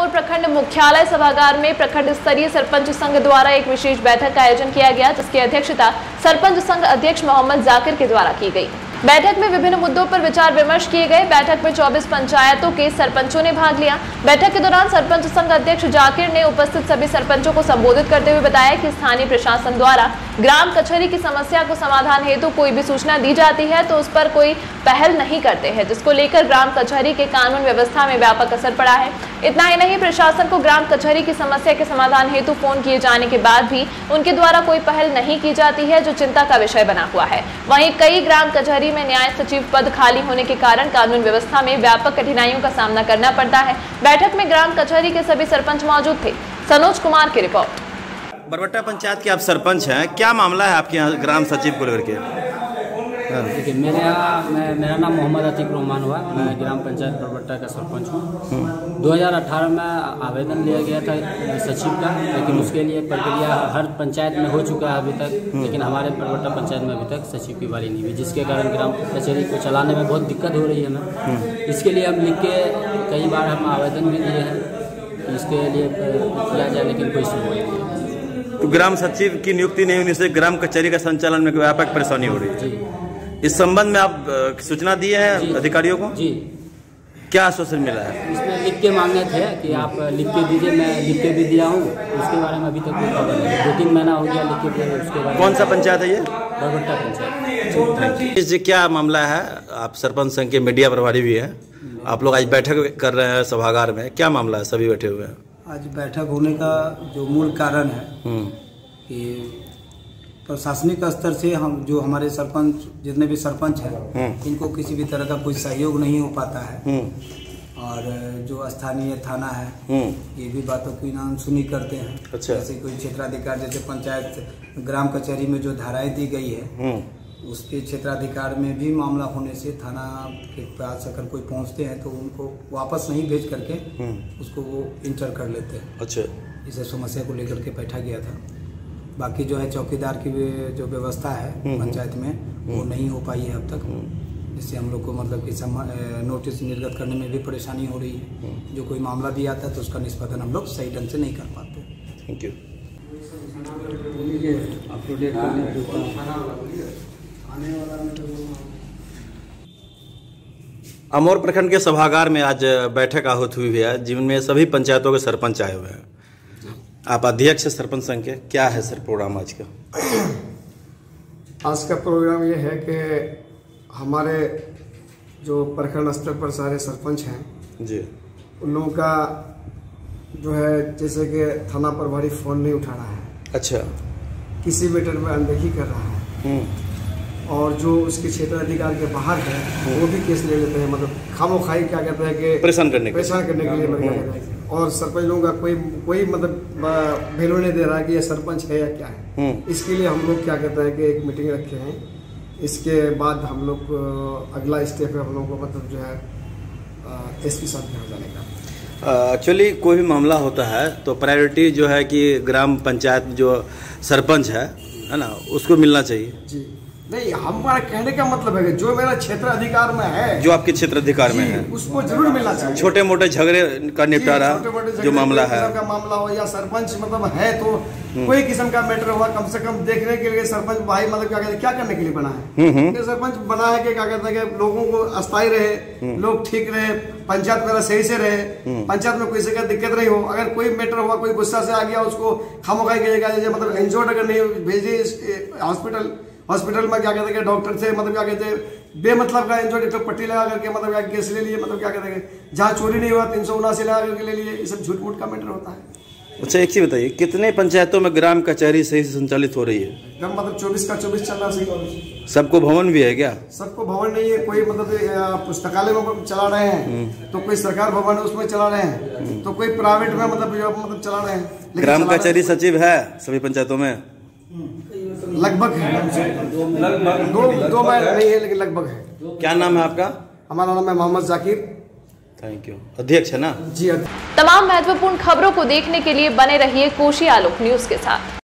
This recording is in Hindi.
प्रखंड मुख्यालय सभागार में प्रखंड स्तरीय सरपंच संघ द्वारा एक विशेष बैठक का आयोजन किया गया, जिसकी अध्यक्षता सरपंच संघ अध्यक्ष मोहम्मद जाकिर के द्वारा की गई। बैठक में विभिन्न मुद्दों पर विचार विमर्श किए गए। बैठक में 24 पंचायतों के सरपंचों ने भाग लिया। बैठक के दौरान सरपंच संघ अध्यक्ष जाकिर ने उपस्थित सभी सरपंचों को संबोधित करते हुए बताया कि स्थानीय प्रशासन द्वारा ग्राम कचहरी की समस्या को समाधान हेतु कोई भी सूचना दी जाती है तो उस पर कोई पहल नहीं करते हैं, जिसको लेकर ग्राम कचहरी के कानून व्यवस्था में व्यापक असर पड़ा है। इतना ही नहीं, प्रशासन को ग्राम कचहरी की समस्या के समाधान हेतु फोन किए जाने के बाद भी उनके द्वारा कोई पहल नहीं की जाती है, जो चिंता का विषय बना हुआ है। वहीं कई ग्राम कचहरी में न्याय सचिव पद खाली होने के कारण कानून व्यवस्था में व्यापक कठिनाइयों का सामना करना पड़ता है। बैठक में ग्राम कचहरी के सभी सरपंच मौजूद थे। सनोज कुमार की रिपोर्ट। बरबट्टा पंचायत के आप सरपंच हैं, क्या मामला है आपके यहाँ ग्राम सचिव को लेकर के? देखिए, मेरा नाम मोहम्मद अतीक रहमान हुआ। मैं ग्राम पंचायत बरबट्टा का सरपंच हूँ। 2018 में आवेदन लिया गया था सचिव का, लेकिन उसके लिए प्रक्रिया हर पंचायत में हो चुका है अभी तक, लेकिन हमारे बरबट्टा पंचायत में अभी तक सचिव की बारी नहीं हुई, जिसके कारण ग्राम कचहरी को चलाने में बहुत दिक्कत हो रही है हमें। इसके लिए हम लिख के कई बार हम आवेदन भी दिए हैं, इसके लिए किया जाए, लेकिन कोई सुनवाई नहीं है। तो ग्राम सचिव की नियुक्ति नहीं होने से ग्राम कचहरी का संचालन में व्यापक परेशानी हो रही है। इस संबंध में आप सूचना दिए हैं अधिकारियों को? जी। क्या आश्वासन मिला है? इसमें लिख के मांगे थे कि आप लिख के दीजिए, मैं लिख के भी दिया हूँ। उसके बारे में अभी तक कोई खबर नहीं। 2-3 महीना हो गया लिख के। उसके बारे में कौन सा पंचायत है ये? बरबट्टा पंचायत। जी, क्या मामला है? आप सरपंच संघ के मीडिया प्रभारी भी हैं, आप लोग आज बैठक कर रहे हैं सभागार में, क्या मामला है? सभी बैठे हुए हैं। आज बैठक होने का जो मूल कारण है कि प्रशासनिक स्तर से हम जो हमारे सरपंच जितने भी सरपंच हैं इनको किसी भी तरह का कोई सहयोग नहीं हो पाता है, और जो स्थानीय थाना है ये भी बातों की नाम सुनी करते हैं। अच्छा। जैसे कोई क्षेत्राधिकार, जैसे पंचायत ग्राम कचहरी में जो धाराएं दी गई है उसके क्षेत्राधिकार में भी मामला होने से थाना के पास अगर कोई पहुंचते हैं तो उनको वापस नहीं भेज करके उसको वो इंटर कर लेते हैं। अच्छा। इसे समस्या को लेकर के बैठा गया था। बाकी जो है चौकीदार की जो व्यवस्था है पंचायत में वो नहीं हो पाई है अब तक, जिससे हम लोग को मतलब कि नोटिस निर्गत करने में भी परेशानी हो रही है। जो कोई मामला भी आता है तो उसका निष्पादन हम लोग सही ढंग से नहीं कर पाते। Thank you. अमौर प्रखंड के सभागार में आज बैठक आहूत हुई है, जिनमें सभी पंचायतों के सरपंच आए हुए हैं। आप अध्यक्ष सरपंच संघ के, क्या है सर प्रोग्राम आज का? आज का प्रोग्राम ये है कि हमारे जो प्रखंड स्तर पर सारे सरपंच हैं जी, उन लोगों का जो है जैसे कि थाना प्रभारी फोन नहीं उठा रहा है। अच्छा। किसी मैटर में अनदेखी कर रहा है, और जो उसके क्षेत्राधिकार के बाहर है वो भी केस ले लेते हैं, मतलब खामोखाई क्या कहते हैं कि परेशान करने के लिए मतलब। और सरपंच लोगों का कोई मतलब वैल्यू नहीं दे रहा है कि ये सरपंच है या क्या है। इसके लिए हम लोग क्या कहते हैं कि एक मीटिंग रखे हैं। इसके बाद हम लोग अगला स्टेप है हम लोग को मतलब जो है एसपी साहब के यहाँ जाने का। एक्चुअली कोई भी मामला होता है तो प्रायोरिटी जो है कि ग्राम पंचायत जो सरपंच है ना, उसको मिलना चाहिए। जी नहीं, हमारा कहने का मतलब है कि जो मेरा क्षेत्र अधिकार में है, जो आपके क्षेत्र अधिकार में है, उसको जरूर मिलना चाहिए। छोटे मोटे झगड़े का निपटारा जो मामला है का मामला हो या सरपंच मतलब है तो कोई किस्म का मैटर हुआ, कम से कम देखने के लिए सरपंच भाई मतलब क्या करने के लिए बना है। सरपंच बना है कि क्या कहते हैं कि लोगों को अस्थायी रहे, लोग ठीक रहे, पंचायत वगैरह सही से रहे, पंचायत में कोई से दिक्कत नहीं हो। अगर कोई मैटर हुआ, कोई गुस्सा से आ गया, उसको खामोखाई किया जाएगा, मतलब इंजोर्ड अगर नहीं भेजे हॉस्पिटल में क्या कहते हैं डॉक्टर से मतलब क्या कहते हैं बेमतलब का इंजोर्ड पट्टी लगा करके मतलब क्या केस ले लिए, मतलब क्या कहते हैं जहाँ चोरी नहीं हुआ 379 लगा करके ले लिए। ये सब झूठ मूठ का मैटर होता है। अच्छा, एक चीज बताइए, कितने पंचायतों में ग्राम कचहरी सही से संचालित हो रही है? एकदम मतलब 24 का 24 चल रहा सही। सबको भवन भी है क्या? सबको भवन नहीं है, कोई मतलब पुस्तकालय में चला रहे हैं, तो कोई सरकार भवन है उसमें चला रहे हैं, तो कोई प्राइवेट में मतलब चला रहे हैं। ग्राम कचहरी सचिव है सभी पंचायतों में? लगभग है, दो बार नहीं है लेकिन लगभग है। क्या नाम है आपका? हमारा नाम है मोहम्मद जाकिर। Thank you. अध्यक्ष है ना? जी। तमाम महत्वपूर्ण खबरों को देखने के लिए बने रहिए कोशी आलोक न्यूज के साथ।